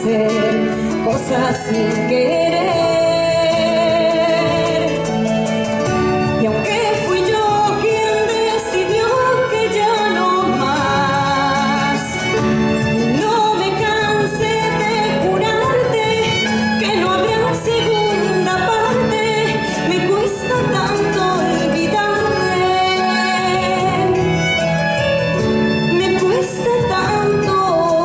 hacer cosas sin querer. Y aunque fui yo quien decidió que ya no más, no me cansé de jurarte que no habrá segunda parte. Me cuesta tanto olvidarte, me cuesta tanto.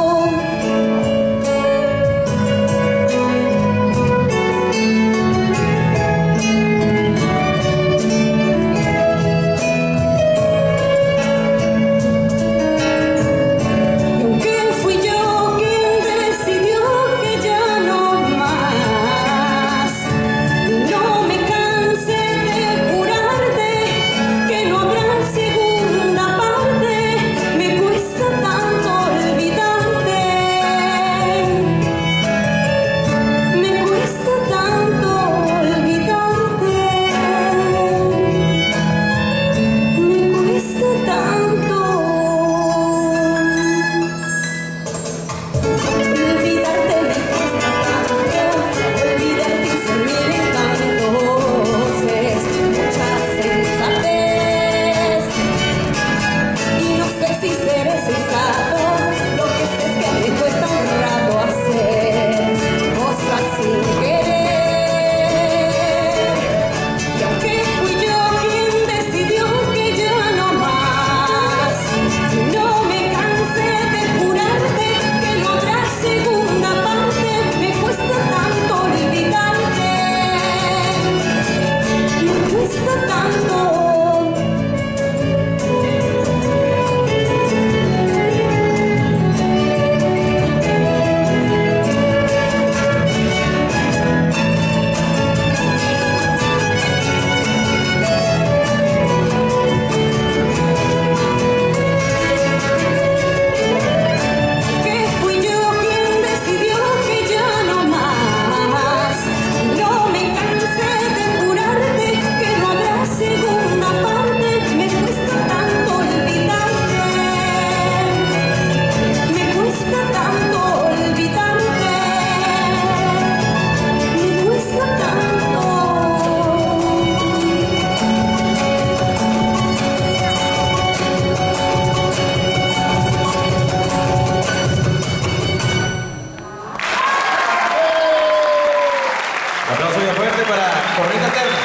Un aplauso muy fuerte para Cornita Terna.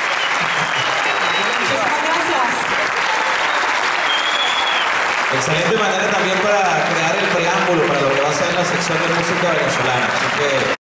Muchísimas gracias. Excelente manera también para crear el preámbulo para lo que va a ser la sección de música venezolana. Así que